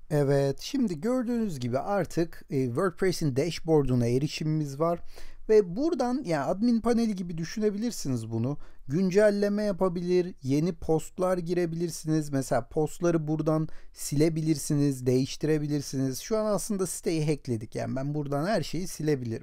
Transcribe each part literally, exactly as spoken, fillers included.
Evet, şimdi gördüğünüz gibi artık e, WordPress'in dashboard'una erişimimiz var ve buradan yani admin paneli gibi düşünebilirsiniz bunu. Güncelleme yapabilir, yeni postlar girebilirsiniz. Mesela postları buradan silebilirsiniz, değiştirebilirsiniz. Şu an aslında siteyi hackledik. Yani ben buradan her şeyi silebilirim.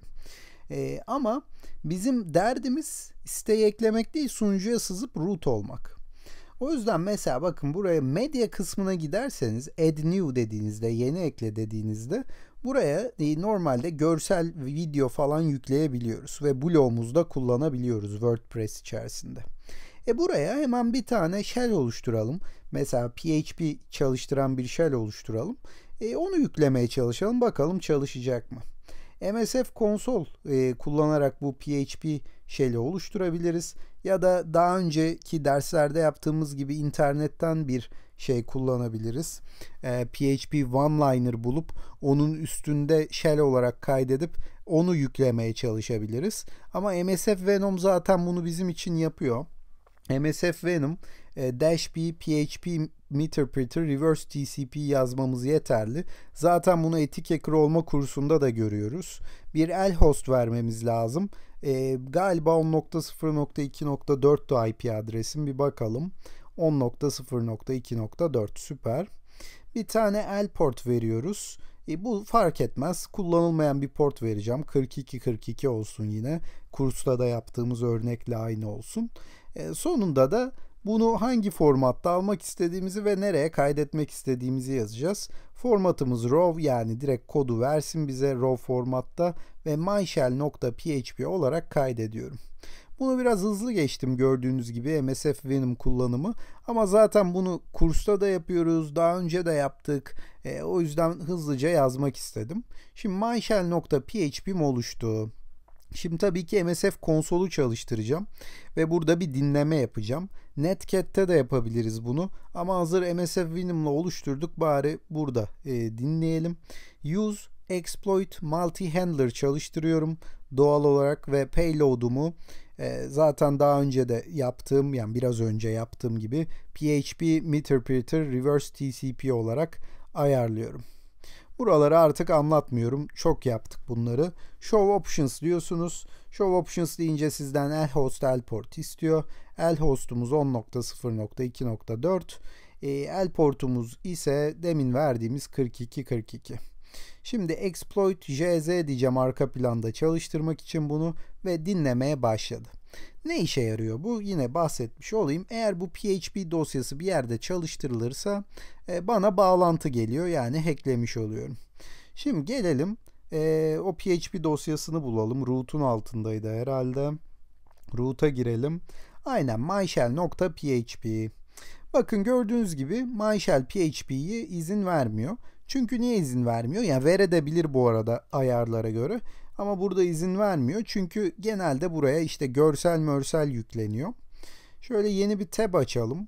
E, ama bizim derdimiz siteyi eklemek değil, sunucuya sızıp root olmak. O yüzden mesela bakın buraya medya kısmına giderseniz add new dediğinizde, yeni ekle dediğinizde buraya e, normalde görsel video falan yükleyebiliyoruz ve blogumuzda kullanabiliyoruz WordPress içerisinde. E buraya hemen bir tane shell oluşturalım. Mesela P H P çalıştıran bir shell oluşturalım. E, onu yüklemeye çalışalım. Bakalım çalışacak mı? M S F konsol e, kullanarak bu P H P shell'i oluşturabiliriz. Ya da daha önceki derslerde yaptığımız gibi internetten bir şey kullanabiliriz. E, P H P OneLiner bulup onun üstünde shell olarak kaydedip onu yüklemeye çalışabiliriz. Ama M S F Venom zaten bunu bizim için yapıyor. M S F Venom e, dash b php meterpreter reverse T C P yazmamız yeterli. Zaten bunu etik hacker olma kursunda da görüyoruz. Bir el host vermemiz lazım. E, galiba on nokta sıfır nokta iki nokta dörttü I P adresim. Bir bakalım. on nokta sıfır nokta iki nokta dört süper. Bir tane el port veriyoruz. E, bu fark etmez. Kullanılmayan bir port vereceğim. kırk iki kırk iki olsun yine. Kursta da yaptığımız örnekle aynı olsun. E, sonunda da bunu hangi formatta almak istediğimizi ve nereye kaydetmek istediğimizi yazacağız. Formatımız raw, yani direkt kodu versin bize raw formatta ve myshell.php olarak kaydediyorum. Bunu biraz hızlı geçtim gördüğünüz gibi M S F Venom kullanımı. Ama zaten bunu kursta da yapıyoruz. Daha önce de yaptık. E, o yüzden hızlıca yazmak istedim. Şimdi myshell.php'm oluştu. Şimdi tabii ki M S F konsolu çalıştıracağım ve burada bir dinleme yapacağım. Netcat'te de yapabiliriz bunu ama hazır M S F Venom'la oluşturduk, bari burada e, dinleyelim. Use exploit multi-handler çalıştırıyorum doğal olarak ve payload'umu e, zaten daha önce de yaptığım, yani biraz önce yaptığım gibi P H P meterpreter reverse T C P olarak ayarlıyorum. Buraları artık anlatmıyorum. Çok yaptık bunları. Show Options diyorsunuz. Show Options deyince sizden el host el port istiyor. El hostumuz on nokta sıfır nokta iki nokta dört. E, el portumuz ise demin verdiğimiz kırk iki kırk iki. Şimdi exploit jz diyeceğim arka planda çalıştırmak için bunu ve dinlemeye başladı. Ne işe yarıyor bu? Yine bahsetmiş olayım. Eğer bu P H P dosyası bir yerde çalıştırılırsa e, bana bağlantı geliyor. Yani hacklemiş oluyorum. Şimdi gelelim e, o P H P dosyasını bulalım. Root'un altındaydı herhalde. Root'a girelim. Aynen myshell.php. Bakın gördüğünüz gibi myshell P H P'yi izin vermiyor. Çünkü niye izin vermiyor? Yani verebilir bu arada ayarlara göre. Ama burada izin vermiyor. Çünkü genelde buraya işte görsel mörsel yükleniyor. Şöyle yeni bir tab açalım.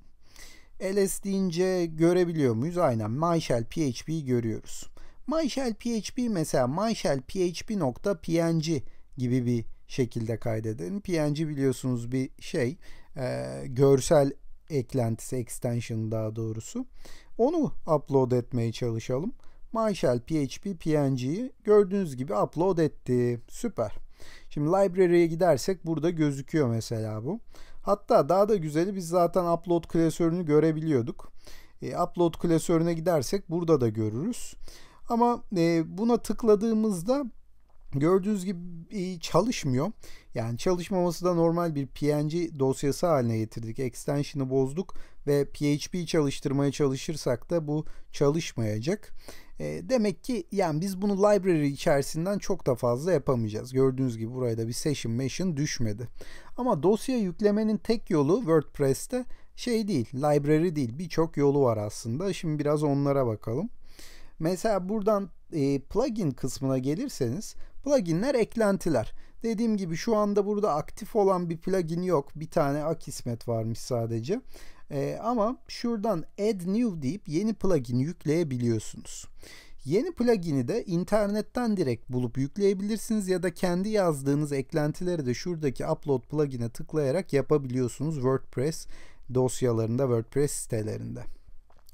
Ls deyince görebiliyor muyuz? Aynen myshell P H P'yi görüyoruz. myshell P H P mesela myshell php.png gibi bir şekilde kaydedelim. P N G biliyorsunuz bir şey, e, görsel eklentisi, extension daha doğrusu. Onu upload etmeye çalışalım. myshell php png'yi gördüğünüz gibi upload etti. Süper. Şimdi library'ye gidersek burada gözüküyor mesela bu. Hatta daha da güzeli, biz zaten upload klasörünü görebiliyorduk. E, upload klasörüne gidersek burada da görürüz. Ama e, buna tıkladığımızda gördüğünüz gibi çalışmıyor. Yani çalışmaması da normal, bir P N G dosyası haline getirdik. Extension'ı bozduk ve P H P çalıştırmaya çalışırsak da bu çalışmayacak. E, demek ki yani biz bunu library içerisinden çok da fazla yapamayacağız. Gördüğünüz gibi buraya da bir session machine düşmedi. Ama dosya yüklemenin tek yolu WordPress'te şey değil, library değil. Birçok yolu var aslında. Şimdi biraz onlara bakalım. Mesela buradan e, plugin kısmına gelirseniz, pluginler eklentiler. Dediğim gibi şu anda burada aktif olan bir plugin yok. Bir tane Akismet varmış sadece. E, ama şuradan add new deyip yeni plugin yükleyebiliyorsunuz. Yeni plugin'i de internetten direkt bulup yükleyebilirsiniz ya da kendi yazdığınız eklentileri de şuradaki upload plugin'e tıklayarak yapabiliyorsunuz WordPress dosyalarında, WordPress sitelerinde.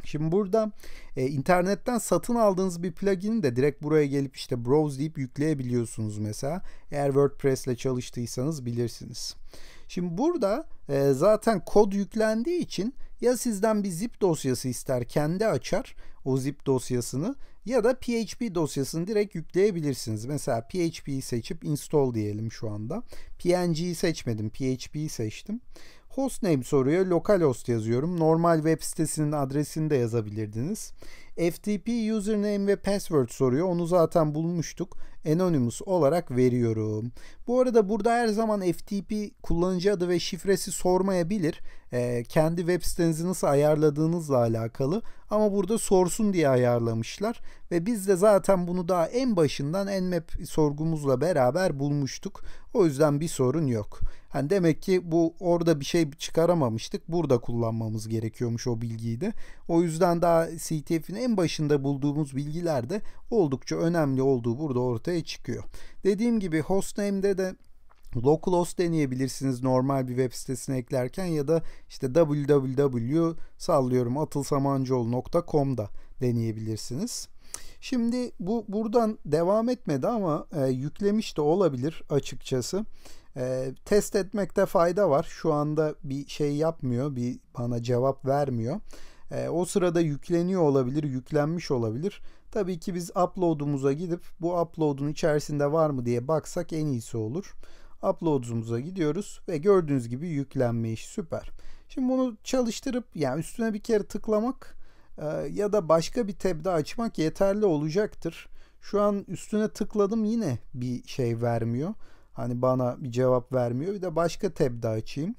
Şimdi burada e, internetten satın aldığınız bir plugin'i de direkt buraya gelip işte browse deyip yükleyebiliyorsunuz mesela. Eğer WordPress ile çalıştıysanız bilirsiniz. Şimdi burada e, zaten kod yüklendiği için ya sizden bir zip dosyası ister, kendi açar o zip dosyasını, ya da P H P dosyasını direkt yükleyebilirsiniz. Mesela P H P'yi seçip install diyelim şu anda. P N G'yi seçmedim, P H P'yi seçtim. Hostname soruyor, localhost yazıyorum. Normal web sitesinin adresini de yazabilirdiniz. F T P username ve password soruyor. Onu zaten bulmuştuk. Anonymous olarak veriyorum. Bu arada burada her zaman F T P kullanıcı adı ve şifresi sormayabilir. Ee, kendi web sitenizi nasıl ayarladığınızla alakalı. Ama burada sorsun diye ayarlamışlar. Ve biz de zaten bunu daha en başından Nmap sorgumuzla beraber bulmuştuk. O yüzden bir sorun yok. Yani demek ki bu orada bir şey çıkaramamıştık. Burada kullanmamız gerekiyormuş o bilgiyi de. O yüzden daha C T F'in en başında bulduğumuz bilgiler de oldukça önemli olduğu burada ortaya çıkıyor. Dediğim gibi hostname'de de localhost deneyebilirsiniz normal bir web sitesine eklerken, ya da işte w w w sallıyorum atılsamancıoğlu nokta com'da deneyebilirsiniz. Şimdi bu buradan devam etmedi ama e, yüklemiş de olabilir açıkçası. E, test etmekte fayda var. Şu anda bir şey yapmıyor, bir bana cevap vermiyor. E, o sırada yükleniyor olabilir, yüklenmiş olabilir. Tabii ki biz upload'umuza gidip bu upload'un içerisinde var mı diye baksak en iyisi olur. Upload'umuza gidiyoruz ve gördüğünüz gibi yüklenme işi süper. Şimdi bunu çalıştırıp yani üstüne bir kere tıklamak e, ya da başka bir tab'de açmak yeterli olacaktır. Şu an üstüne tıkladım, yine bir şey vermiyor. Hani bana bir cevap vermiyor. Bir de başka tab'de açayım.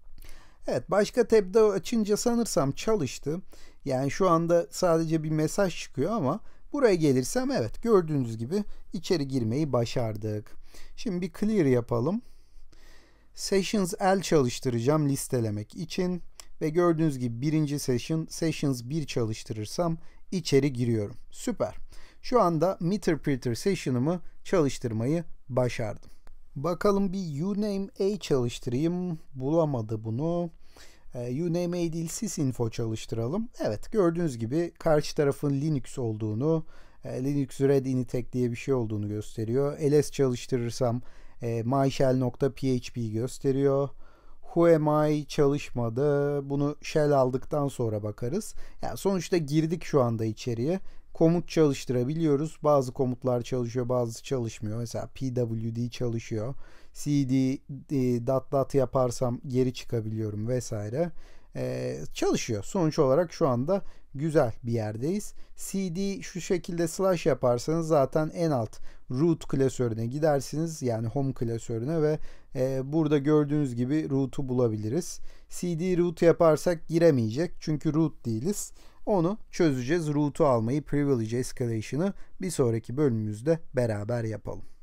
Evet, başka tab'de açınca sanırsam çalıştı. Yani şu anda sadece bir mesaj çıkıyor ama buraya gelirsem evet, gördüğünüz gibi içeri girmeyi başardık. Şimdi bir clear yapalım. Sessions L çalıştıracağım listelemek için ve gördüğünüz gibi birinci session Sessions bir çalıştırırsam içeri giriyorum. Süper. Şu anda Meterpreter session'ımı çalıştırmayı başardım. Bakalım bir uname A çalıştırayım. Bulamadı bunu. E, uname A değil, sysinfo çalıştıralım. Evet, gördüğünüz gibi karşı tarafın Linux olduğunu, e, Linux Red Init diye bir şey olduğunu gösteriyor. ls çalıştırırsam e, myshell.php gösteriyor. Whoami çalışmadı. Bunu shell aldıktan sonra bakarız. Yani sonuçta girdik şu anda içeriye. Komut çalıştırabiliyoruz. Bazı komutlar çalışıyor, bazısı çalışmıyor. Mesela pwd çalışıyor. cd e, dot dot yaparsam geri çıkabiliyorum vesaire. Ee, çalışıyor. Sonuç olarak şu anda güzel bir yerdeyiz. cd şu şekilde slash yaparsanız zaten en alt root klasörüne gidersiniz. Yani home klasörüne ve e, burada gördüğünüz gibi root'u bulabiliriz. cd root yaparsak giremeyecek. Çünkü root değiliz. Onu çözeceğiz. Root'u almayı, privilege escalation'ı bir sonraki bölümümüzde beraber yapalım.